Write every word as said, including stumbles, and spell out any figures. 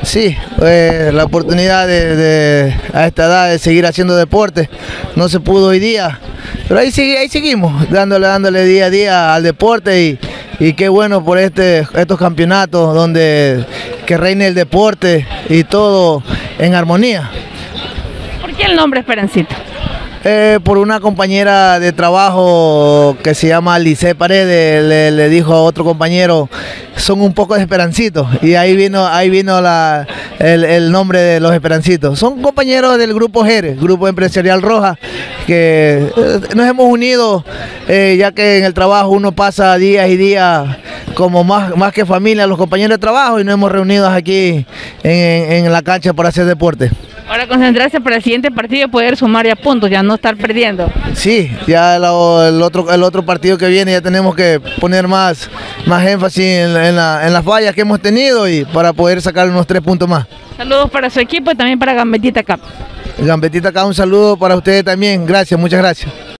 Sí, eh, la oportunidad de, de, a esta edad de seguir haciendo deporte, no se pudo hoy día, pero ahí, sigue, ahí seguimos, dándole, dándole día a día al deporte y, y qué bueno por este, estos campeonatos donde que reine el deporte y todo en armonía. ¿Por qué el nombre Esperancito? Eh, por una compañera de trabajo que se llama Lice Paredes, le, le dijo a otro compañero, son un poco de esperancitos, y ahí vino, ahí vino la, el, el nombre de los esperancitos. Son compañeros del Grupo Jerez, Grupo Empresarial Roja, que eh, nos hemos unido, eh, ya que en el trabajo uno pasa días y días como más, más que familia, los compañeros de trabajo, y nos hemos reunido aquí en, en la cancha para hacer deporte. Ahora concentrarse para el siguiente partido y poder sumar ya puntos, ya no estar perdiendo. Sí, ya la, el, otro, el otro partido que viene ya tenemos que poner más, más énfasis en, en, la, en las fallas que hemos tenido y para poder sacar unos tres puntos más. Saludos para su equipo y también para Gambetita Cup. Gambetita Cup, un saludo para ustedes también. Gracias, muchas gracias.